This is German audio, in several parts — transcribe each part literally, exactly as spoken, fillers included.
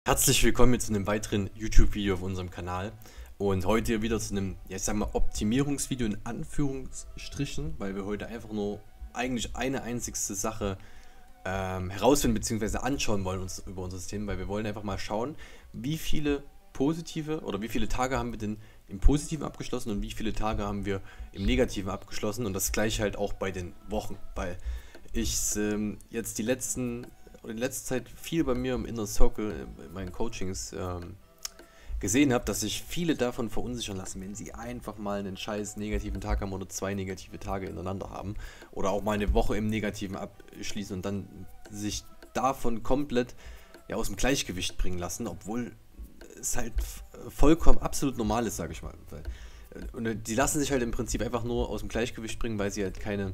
Herzlich willkommen zu einem weiteren YouTube-Video auf unserem Kanal und heute wieder zu einem, ja, ich sag mal, Optimierungsvideo in Anführungsstrichen, weil wir heute einfach nur eigentlich eine einzigste Sache ähm, herausfinden bzw. anschauen wollen uns über unser System, weil wir wollen einfach mal schauen, wie viele positive oder wie viele Tage haben wir denn im Positiven abgeschlossen und wie viele Tage haben wir im Negativen abgeschlossen, und das gleiche halt auch bei den Wochen, weil ich ähm, jetzt die letzten und in letzter Zeit viel bei mir im Inner Circle, in meinen Coachings ähm, gesehen habe, dass sich viele davon verunsichern lassen, wenn sie einfach mal einen scheiß negativen Tag haben oder zwei negative Tage ineinander haben oder auch mal eine Woche im Negativen abschließen und dann sich davon komplett ja, aus dem Gleichgewicht bringen lassen, obwohl es halt vollkommen absolut normal ist, sage ich mal. Und die lassen sich halt im Prinzip einfach nur aus dem Gleichgewicht bringen, weil sie halt keine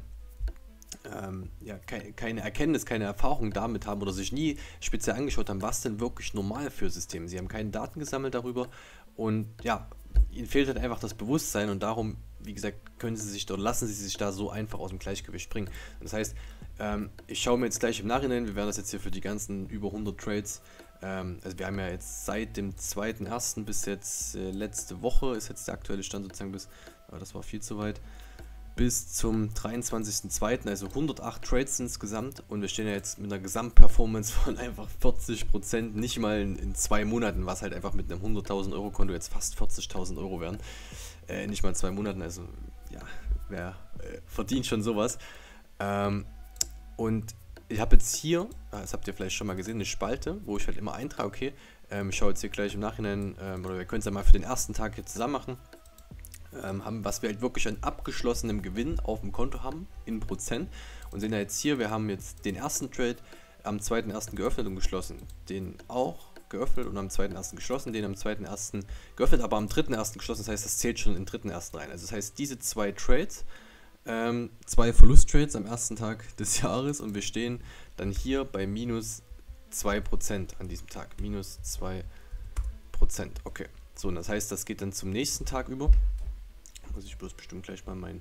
Ähm, ja, keine, keine Erkenntnis, keine Erfahrung damit haben oder sich nie speziell angeschaut haben, was denn wirklich normal für Systeme. Sie haben keine Daten gesammelt darüber und ja, ihnen fehlt halt einfach das Bewusstsein, und darum, wie gesagt, können sie sich oder lassen sie sich da so einfach aus dem Gleichgewicht bringen. Das heißt, ähm, ich schaue mir jetzt gleich im Nachhinein, wir werden das jetzt hier für die ganzen über hundert Trades, ähm, also wir haben ja jetzt seit dem zweiten ersten bis jetzt äh, letzte Woche, ist jetzt der aktuelle Stand sozusagen bis, aber das war viel zu weit, bis zum dreiundzwanzigsten zweiten, also hundertacht Trades insgesamt, und wir stehen ja jetzt mit einer Gesamtperformance von einfach vierzig Prozent, nicht mal in, in zwei Monaten, was halt einfach mit einem hunderttausend Euro Konto jetzt fast vierzigtausend Euro wären, äh, nicht mal zwei Monaten, also ja, wer äh, verdient schon sowas. Ähm, und ich habe jetzt hier, das habt ihr vielleicht schon mal gesehen, eine Spalte, wo ich halt immer eintrage, okay, ähm, ich schaue jetzt hier gleich im Nachhinein, ähm, oder wir können es ja mal für den ersten Tag hier zusammen machen. Ähm, haben, was wir halt wirklich an abgeschlossenem Gewinn auf dem Konto haben, in Prozent, und sehen ja jetzt hier, wir haben jetzt den ersten Trade am zweiten ersten geöffnet und geschlossen, den auch geöffnet und am zweiten ersten geschlossen, den am zweiten ersten geöffnet, aber am dritten ersten geschlossen, das heißt, das zählt schon in den dritten ersten rein. Also das heißt, diese zwei Trades, ähm, zwei Verlusttrades am ersten Tag des Jahres, und wir stehen dann hier bei minus zwei Prozent an diesem Tag, minus zwei Prozent, okay. So, und das heißt, das geht dann zum nächsten Tag über. Muss ich bloß bestimmt gleich mal meinen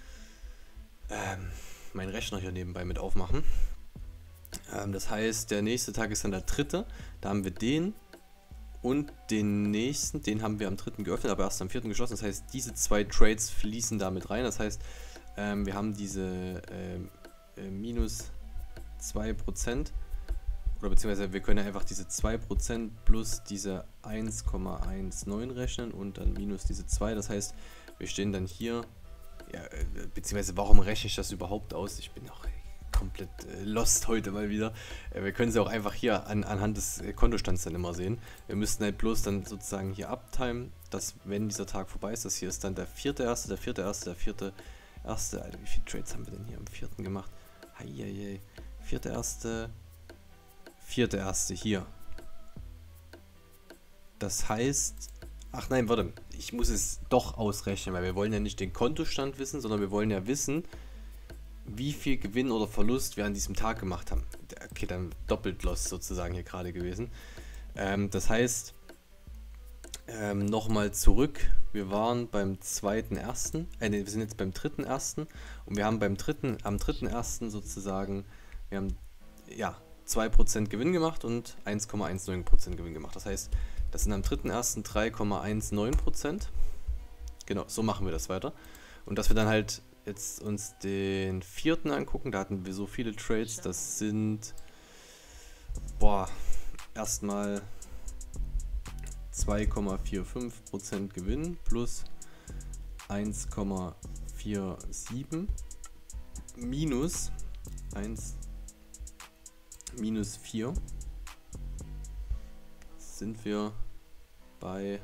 ähm, mein Rechner hier nebenbei mit aufmachen. Ähm, das heißt, der nächste Tag ist dann der dritte. Da haben wir den und den nächsten. Den haben wir am dritten geöffnet, aber erst am vierten geschlossen. Das heißt, diese zwei Trades fließen da mit rein. Das heißt, ähm, wir haben diese ähm, äh, minus zwei Prozent. Oder beziehungsweise wir können einfach diese zwei Prozent plus diese eins Komma neunzehn rechnen und dann minus diese zwei. Das heißt, wir stehen dann hier, ja, beziehungsweise warum rechne ich das überhaupt aus? Ich bin auch komplett äh, lost heute mal wieder. Äh, wir können sie auch einfach hier an, anhand des äh, Kontostands dann immer sehen. Wir müssten halt bloß dann sozusagen hier uptimen, dass wenn dieser Tag vorbei ist, das hier ist dann der vierte erste, der vierte erste, der vierte erste. Alter, wie viele Trades haben wir denn hier am vierten gemacht? Heieiei. Vierte erste, vierte erste hier. Das heißt, ach nein, warte, ich muss es doch ausrechnen, weil wir wollen ja nicht den Kontostand wissen, sondern wir wollen ja wissen, wie viel Gewinn oder Verlust wir an diesem Tag gemacht haben. Okay, dann doppelt lost sozusagen hier gerade gewesen. Ähm, das heißt, ähm, nochmal zurück, wir waren beim zweiten ersten, äh, nee, wir sind jetzt beim dritten ersten und wir haben beim dritten, am dritten ersten sozusagen, wir haben, ja, zwei Prozent Gewinn gemacht und eins Komma neunzehn Prozent Gewinn gemacht. Das heißt, das sind am dritten ersten drei Komma neunzehn Prozent. Genau, so machen wir das weiter. Und dass wir dann halt jetzt uns den vierten angucken, da hatten wir so viele Trades, das sind, boah, erstmal zwei Komma fünfundvierzig Prozent Gewinn plus eins Komma siebenundvierzig minus eins minus vier sind wir bei,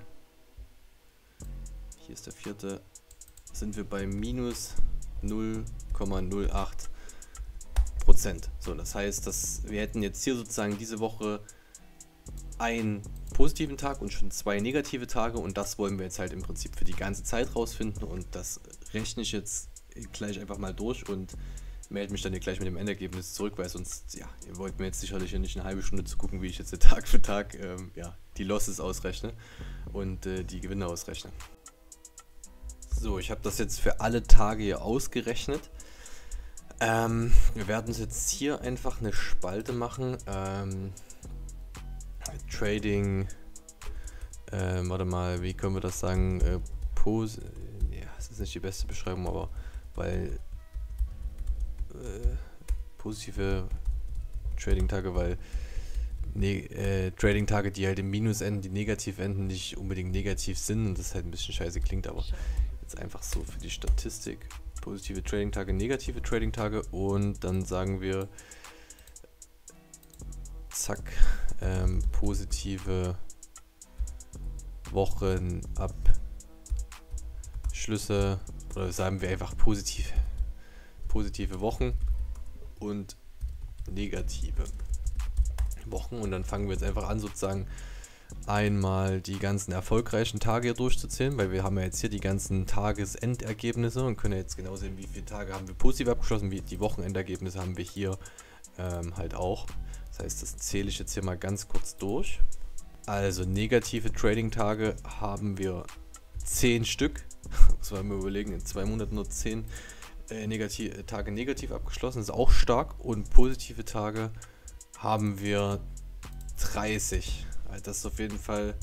hier ist der vierte, sind wir bei minus null Komma null acht Prozent. So, das heißt, dass wir hätten jetzt hier sozusagen diese Woche einen positiven Tag und schon zwei negative Tage, und das wollen wir jetzt halt im Prinzip für die ganze Zeit rausfinden, und das rechne ich jetzt gleich einfach mal durch und melde mich dann hier gleich mit dem Endergebnis zurück, weil sonst, ja, ihr wollt mir jetzt sicherlich hier nicht eine halbe Stunde zu gucken, wie ich jetzt Tag für Tag ähm, ja, die Losses ausrechne und äh, die Gewinne ausrechne. So, ich habe das jetzt für alle Tage hier ausgerechnet. Ähm, wir werden uns jetzt hier einfach eine Spalte machen. Ähm, Trading, äh, warte mal, wie können wir das sagen, äh, Pos ja, das ist nicht die beste Beschreibung, aber weil äh, positive Trading-Tage, weil ne äh, Trading-Tage, die halt im Minus enden, die negativ enden, nicht unbedingt negativ sind und das halt ein bisschen scheiße klingt, aber jetzt einfach so für die Statistik. Positive Trading-Tage, negative Trading-Tage und dann sagen wir zack, ähm, positive Wochenabschlüsse oder sagen wir einfach positiv, positive Wochen und negative Wochen und dann fangen wir jetzt einfach an sozusagen einmal die ganzen erfolgreichen Tage hier durchzuzählen, weil wir haben ja jetzt hier die ganzen Tagesendergebnisse und können jetzt genau sehen, wie viele Tage haben wir positiv abgeschlossen, wie die Wochenendergebnisse haben wir hier ähm, halt auch. Das heißt, das zähle ich jetzt hier mal ganz kurz durch. Also negative Trading-Tage haben wir zehn Stück. Muss man mal überlegen, in zwei Monaten nur zehn äh, negativ, Tage negativ abgeschlossen. Das ist auch stark. Und positive Tage haben wir dreißig. Also das ist auf jeden Fall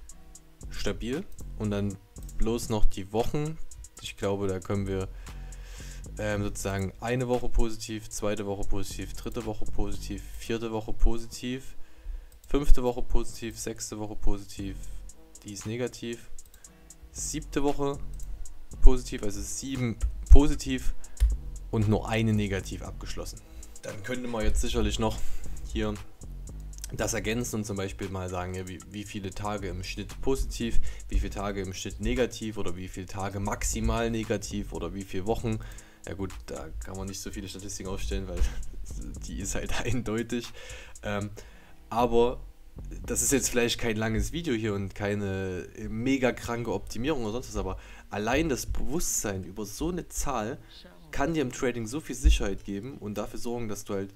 stabil. Und dann bloß noch die Wochen. Ich glaube, da können wir ähm, sozusagen eine Woche positiv, zweite Woche positiv, dritte Woche positiv, vierte Woche positiv, fünfte Woche positiv, sechste Woche positiv, die ist negativ, siebte Woche positiv, also sieben positiv und nur eine negativ abgeschlossen. Dann könnte man jetzt sicherlich noch hier das ergänzen und zum Beispiel mal sagen, ja, wie, wie viele Tage im Schnitt positiv, wie viele Tage im Schnitt negativ oder wie viele Tage maximal negativ oder wie viele Wochen. Ja gut, da kann man nicht so viele Statistiken aufstellen, weil die ist halt eindeutig. Ähm, aber das ist jetzt vielleicht kein langes Video hier und keine mega kranke Optimierung oder sonst was, aber allein das Bewusstsein über so eine Zahl kann dir im Trading so viel Sicherheit geben und dafür sorgen, dass du halt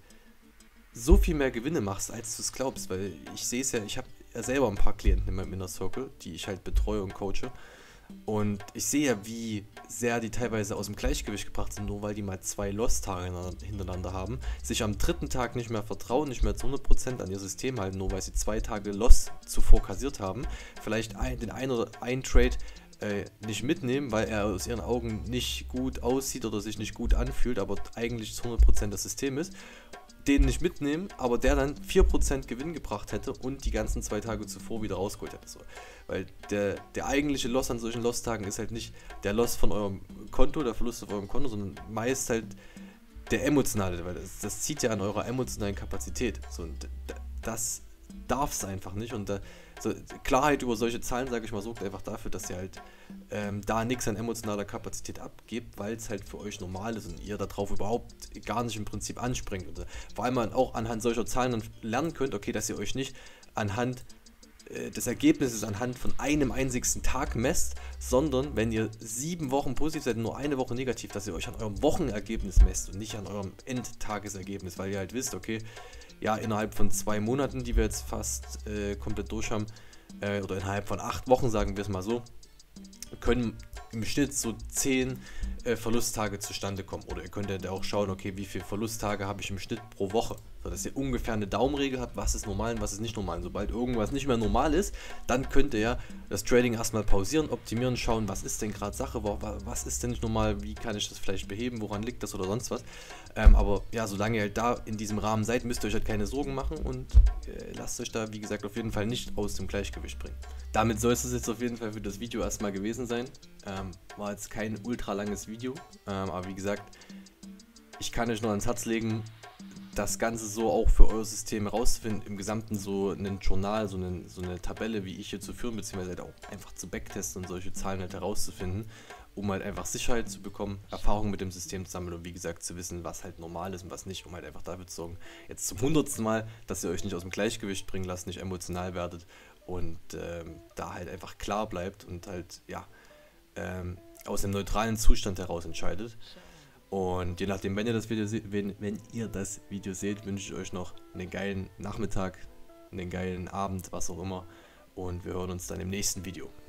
so viel mehr Gewinne machst, als du es glaubst, weil ich sehe es ja, ich habe ja selber ein paar Klienten in meinem Inner Circle, die ich halt betreue und coache und ich sehe ja, wie sehr die teilweise aus dem Gleichgewicht gebracht sind, nur weil die mal zwei Loss-Tage hintereinander haben, sich am dritten Tag nicht mehr vertrauen, nicht mehr zu hundert Prozent an ihr System halten, nur weil sie zwei Tage Loss zuvor kassiert haben, vielleicht ein, den ein oder ein Trade äh, nicht mitnehmen, weil er aus ihren Augen nicht gut aussieht oder sich nicht gut anfühlt, aber eigentlich zu hundert Prozent das System ist, den nicht mitnehmen, aber der dann vier Prozent Gewinn gebracht hätte und die ganzen zwei Tage zuvor wieder rausgeholt hätte. So. Weil der, der eigentliche Loss an solchen Loss-Tagen ist halt nicht der Loss von eurem Konto, der Verlust auf eurem Konto, sondern meist halt der emotionale, weil das, das zieht ja an eurer emotionalen Kapazität. So, und das darf es einfach nicht und da, so, Klarheit über solche Zahlen, sage ich mal, sorgt einfach dafür, dass ihr halt ähm, da nichts an emotionaler Kapazität abgebt, weil es halt für euch normal ist und ihr darauf überhaupt gar nicht im Prinzip anspringt. Und, äh, vor allem man auch anhand solcher Zahlen dann lernen könnt, okay, dass ihr euch nicht anhand äh, des Ergebnisses anhand von einem einzigsten Tag messt, sondern wenn ihr sieben Wochen positiv seid und nur eine Woche negativ, dass ihr euch an eurem Wochenergebnis messt und nicht an eurem Endtagesergebnis, weil ihr halt wisst, okay, ja, innerhalb von zwei Monaten, die wir jetzt fast äh, komplett durch haben, äh, oder innerhalb von acht Wochen, sagen wir es mal so, können im Schnitt so zehn äh, Verlusttage zustande kommen. Oder ihr könnt ja auch schauen, okay, wie viele Verlusttage habe ich im Schnitt pro Woche. So dass ihr ungefähr eine Daumenregel habt, was ist normal und was ist nicht normal. Und sobald irgendwas nicht mehr normal ist, dann könnt ihr ja das Trading erstmal pausieren, optimieren, schauen, was ist denn gerade Sache, was ist denn nicht normal, wie kann ich das vielleicht beheben, woran liegt das oder sonst was. Ähm, aber ja, solange ihr halt da in diesem Rahmen seid, müsst ihr euch halt keine Sorgen machen und äh, lasst euch da, wie gesagt, auf jeden Fall nicht aus dem Gleichgewicht bringen. Damit soll es jetzt auf jeden Fall für das Video erstmal gewesen sein. Ähm, war jetzt kein ultra langes Video, ähm, aber wie gesagt, ich kann euch nur ans Herz legen, das Ganze so auch für euer System herauszufinden, im Gesamten so ein Journal, so eine, so eine Tabelle wie ich hier zu führen, beziehungsweise halt auch einfach zu backtesten und solche Zahlen halt herauszufinden, um halt einfach Sicherheit zu bekommen, Erfahrung mit dem System zu sammeln und wie gesagt zu wissen, was halt normal ist und was nicht, um halt einfach dafür zu sorgen, jetzt zum hundertsten Mal, dass ihr euch nicht aus dem Gleichgewicht bringen lasst, nicht emotional werdet und ähm, da halt einfach klar bleibt und halt, ja, ähm, aus dem neutralen Zustand heraus entscheidet. Und je nachdem, wenn ihr das Video seht, wenn, wenn ihr das Video seht, wünsche ich euch noch einen geilen Nachmittag, einen geilen Abend, was auch immer. Und wir hören uns dann im nächsten Video.